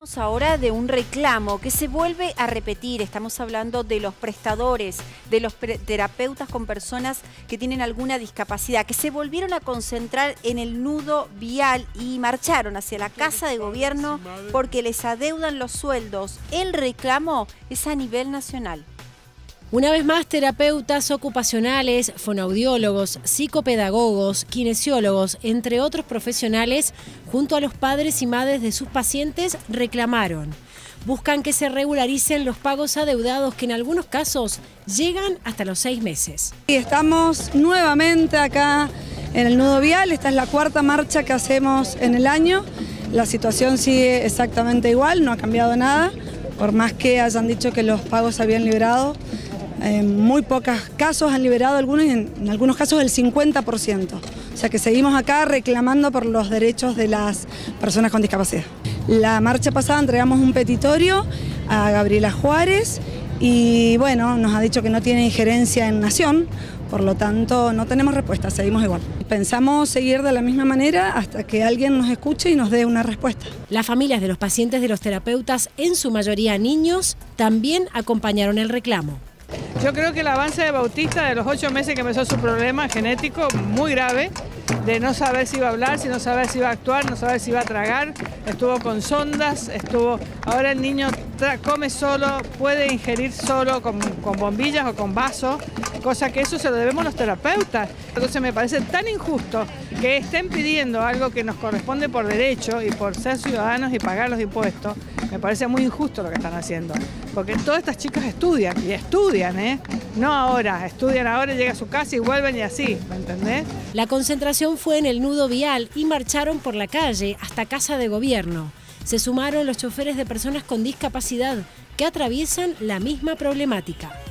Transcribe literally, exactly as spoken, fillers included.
Ahora de un reclamo que se vuelve a repetir. Estamos hablando de los prestadores, de los terapeutas con personas que tienen alguna discapacidad, que se volvieron a concentrar en el nudo vial y marcharon hacia la Casa de Gobierno porque les adeudan los sueldos. El reclamo es a nivel nacional. Una vez más, terapeutas ocupacionales, fonoaudiólogos, psicopedagogos, kinesiólogos, entre otros profesionales, junto a los padres y madres de sus pacientes, reclamaron. Buscan que se regularicen los pagos adeudados que en algunos casos llegan hasta los seis meses. Estamos nuevamente acá en el nudo vial. Esta es la cuarta marcha que hacemos en el año. La situación sigue exactamente igual, no ha cambiado nada, por más que hayan dicho que los pagos se habían liberado. En muy pocos casos han liberado algunos y en, en algunos casos el cincuenta por ciento. O sea que seguimos acá reclamando por los derechos de las personas con discapacidad. La marcha pasada entregamos un petitorio a Gabriela Juárez y bueno, nos ha dicho que no tiene injerencia en Nación, por lo tanto no tenemos respuesta, seguimos igual. Pensamos seguir de la misma manera hasta que alguien nos escuche y nos dé una respuesta. Las familias de los pacientes de los terapeutas, en su mayoría niños, también acompañaron el reclamo. Yo creo que el avance de Bautista de los ocho meses que empezó su problema genético muy grave, de no saber si iba a hablar, si no saber si iba a actuar, no saber si iba a tragar, estuvo con sondas, estuvo, ahora el niño come solo, puede ingerir solo con, con bombillas o con vasos, cosa que eso se lo debemos los terapeutas. Entonces me parece tan injusto que estén pidiendo algo que nos corresponde por derecho y por ser ciudadanos y pagar los impuestos. Me parece muy injusto lo que están haciendo, porque todas estas chicas estudian, y estudian, ¿eh? No ahora, estudian ahora, llegan a su casa y vuelven y así, ¿me entendés? La concentración fue en el nudo vial y marcharon por la calle hasta Casa de Gobierno. Se sumaron los choferes de personas con discapacidad que atraviesan la misma problemática.